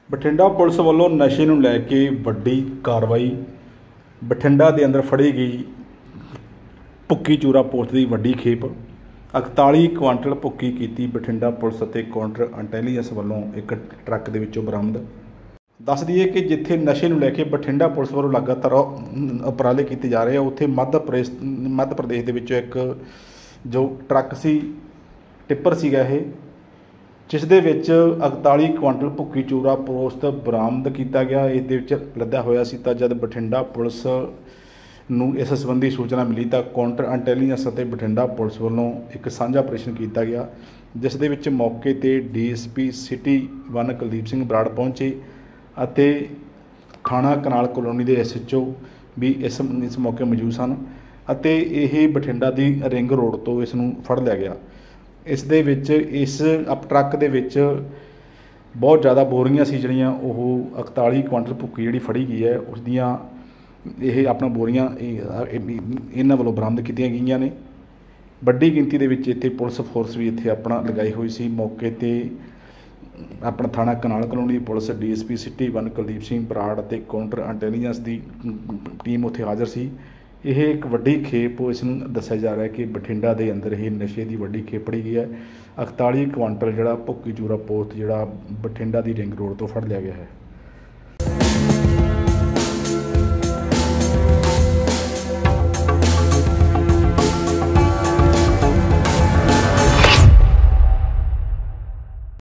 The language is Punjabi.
ਬਠਿੰਡਾ ਪੁਲਿਸ ਵੱਲੋਂ ਨਸ਼ੇ ਨੂੰ ਲੈ ਕੇ ਵੱਡੀ ਕਾਰਵਾਈ। ਬਠਿੰਡਾ ਦੇ ਅੰਦਰ ਫੜੀ ਗਈ ਭੁੱਕੀ ਚੂਰਾ ਪੋਸਟ ਦੀ ਵੱਡੀ ਖੇਪ। 41 ਕੁਆਂਟਲ ਭੁੱਕੀ ਕੀਤੀ ਬਠਿੰਡਾ ਪੁਲਿਸ ਅਤੇ ਕਾਊਂਟਰ ਇੰਟੈਲੀਜੈਂਸ ਵੱਲੋਂ ਇੱਕ ਟਰੱਕ ਦੇ ਵਿੱਚੋਂ ਬਰਾਮਦ। ਦੱਸ ਦਈਏ ਕਿ ਜਿੱਥੇ ਨਸ਼ੇ ਨੂੰ ਲੈ ਕੇ ਬਠਿੰਡਾ ਪੁਲਿਸ ਵੱਲੋਂ ਲਗਾਤਾਰ ਉਪਰਾਲੇ ਕੀਤੇ ਜਾ ਰਹੇ ਆ, ਉੱਥੇ ਮੱਧ ਪ੍ਰਦੇਸ਼ ਦੇ ਵਿੱਚੋਂ ਇੱਕ ਜੋ ਟਰੱਕ ਸੀ, ਟਿੱਪਰ ਸੀਗਾ ਇਹ, ਜਿਸ ਦੇ ਵਿੱਚ 41 ਕੁਆਂਟਲ ਭੁੱਕੀ ਚੂਰਾ ਪੋਸਟ ਬਰਾਮਦ ਕੀਤਾ ਗਿਆ। ਇਸ ਦੇ ਵਿੱਚ ਲੱਦਿਆ ਹੋਇਆ ਸੀ। ਤਾਂ ਜਦ ਬਠਿੰਡਾ ਪੁਲਿਸ ਨੂੰ ਇਸ ਸੰਬੰਧੀ ਸੂਚਨਾ ਮਿਲੀ ਤਾਂ ਕਾਊਂਟਰ ਇੰਟੈਲੀਜੈਂਸ ਅਤੇ ਬਠਿੰਡਾ ਪੁਲਿਸ ਵੱਲੋਂ ਇੱਕ ਸਾਂਝਾ ਆਪਰੇਸ਼ਨ ਕੀਤਾ ਗਿਆ, ਜਿਸ ਦੇ ਵਿੱਚ ਮੌਕੇ 'ਤੇ DSP ਸਿਟੀ 1 ਕੁਲਦੀਪ ਸਿੰਘ ਬਰਾੜ ਪਹੁੰਚੇ ਅਤੇ ਥਾਣਾ ਕਨਾਲ ਕਲੋਨੀ ਦੇ SHO ਵੀ ਇਸ ਮੌਕੇ ਮੌਜੂਦ ਸਨ ਅਤੇ ਇਹ ਬਠਿੰਡਾ ਦੀ ਰਿੰਗ ਰੋਡ ਤੋਂ ਇਸ ਨੂੰ ਫੜ ਲਿਆ ਗਿਆ। ਇਸ ਦੇ ਵਿੱਚ ਇਸ ਟਰੱਕ ਦੇ ਵਿੱਚ ਬਹੁਤ ਜ਼ਿਆਦਾ ਬੋਰੀਆਂ ਸੀ, ਜਿਹੜੀਆਂ ਉਹ 41 ਕੁਆਂਟਲ ਭੁੱਕੀ ਜਿਹੜੀ ਫੜੀ ਗਈ ਹੈ ਉਸ ਦੀਆਂ ਇਹ ਆਪਣਾ ਬੋਰੀਆਂ ਇਹਨਾਂ ਵੱਲੋਂ ਬਰਾਮਦ ਕੀਤੀਆਂ ਗਈਆਂ ਨੇ। ਵੱਡੀ ਗਿਣਤੀ ਦੇ ਵਿੱਚ ਇੱਥੇ ਪੁਲਿਸ ਫੋਰਸ ਵੀ ਇੱਥੇ ਆਪਣਾ ਲਗਾਈ ਹੋਈ ਸੀ। ਮੌਕੇ 'ਤੇ ਆਪਣਾ ਥਾਣਾ ਕਨਾਲ ਕਲੋਨੀ ਦੀ police, DSP city 1 Kuldeep Singh Brar ਅਤੇ ਕਾਊਂਟਰ ਇੰਟੈਲੀਜੈਂਸ ਦੀ ਟੀਮ ਉੱਥੇ ਹਾਜ਼ਰ ਸੀ। ਇਹ ਇੱਕ ਵੱਡੀ ਖੇਪ ਇਸ ਨੂੰ ਦੱਸਿਆ ਜਾ ਰਿਹਾ ਕਿ ਬਠਿੰਡਾ ਦੇ ਅੰਦਰ ਇਹ ਨਸ਼ੇ ਦੀ ਵੱਡੀ ਖੇਪ ਫੜੀ ਗਈ ਹੈ। 41 ਕੁਆਂਟਲ ਜਿਹੜਾ ਭੁੱਕੀ ਚੂਰਾ ਪੋਸਟ ਜਿਹੜਾ ਬਠਿੰਡਾ ਦੀ ਰਿੰਗ ਰੋਡ ਤੋਂ ਫੜ ਲਿਆ ਗਿਆ ਹੈ।